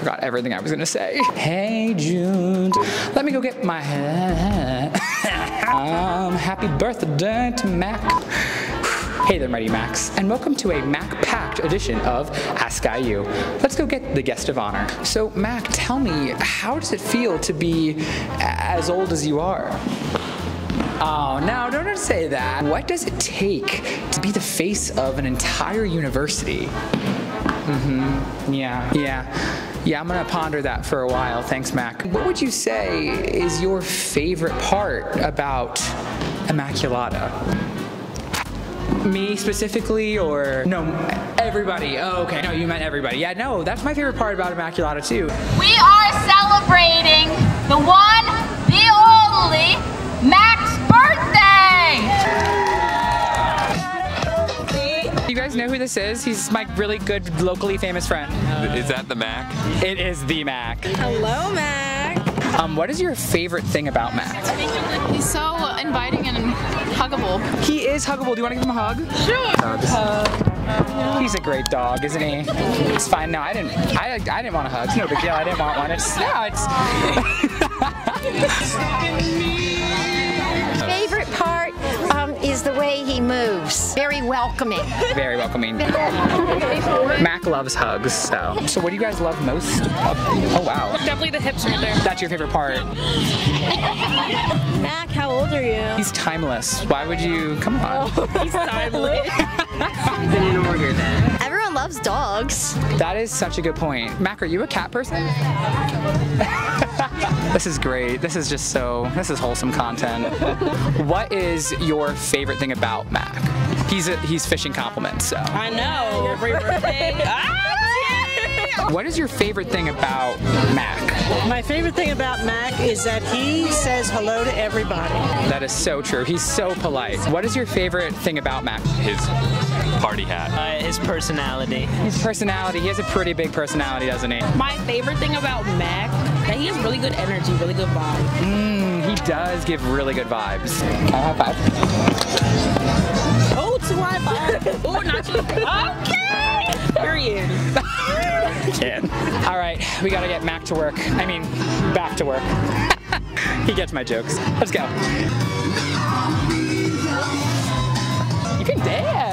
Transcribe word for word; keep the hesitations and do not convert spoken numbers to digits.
forgot everything I was gonna say. Hey Jude, let me go get my hat. um, happy birthday to Mac. Hey there, Mighty Macs, and welcome to a Mac-packed edition of Ask I U. Let's go get the guest of honor. So, Mac, tell me, how does it feel to be as old as you are? Oh, no, don't say that. What does it take to be the face of an entire university? Mm-hmm, yeah, yeah. Yeah, I'm gonna ponder that for a while. Thanks, Mac. What would you say is your favorite part about Immaculata? Me specifically, or no, everybody? Oh, okay. No, you meant everybody. Yeah, no, that's my favorite part about Immaculata too. We are celebrating the one, the only, Mac's birthday! You guys know who this is? He's my really good, locally famous friend. Is that the Mac? It is the Mac. Hello, Mac. Um, what is your favorite thing about Mac? He's so inviting and huggable. He is huggable. Do you want to give him a hug? Sure. Uh, he's a great dog, isn't he? It's fine. No, I didn't. I, I didn't want a hug. It's no big deal. I didn't want one. It's no. It's. Favorite part um, is the way he moves. Very welcoming. Very welcoming. Mac loves hugs. So. So what do you guys love most? Oh wow. Definitely the hips right there. That's your favorite part. Mac, how old are you? He's timeless. Why would you? Come on. Oh, he's timeless. Been in order then. Everyone loves dogs. That is such a good point. Mac, are you a cat person? This is great. This is just so, this is wholesome content. What is your favorite thing about Mac? He's a, he's fishing compliments, so. I know. Every birthday. What is your favorite thing about Mac? My favorite thing about Mac is that he says hello to everybody. That is so true. He's so polite. What is your favorite thing about Mac? His party hat. Uh, his personality. His personality. He has a pretty big personality, doesn't he? My favorite thing about Mac, that he has really good energy, really good vibe. Mmm, he does give really good vibes. Can I high five? Oh, two high five. Oh, not you. Okay. Period. Can. All right, we gotta get Mac to work. I mean, back to work. He gets my jokes. Let's go. You can dance.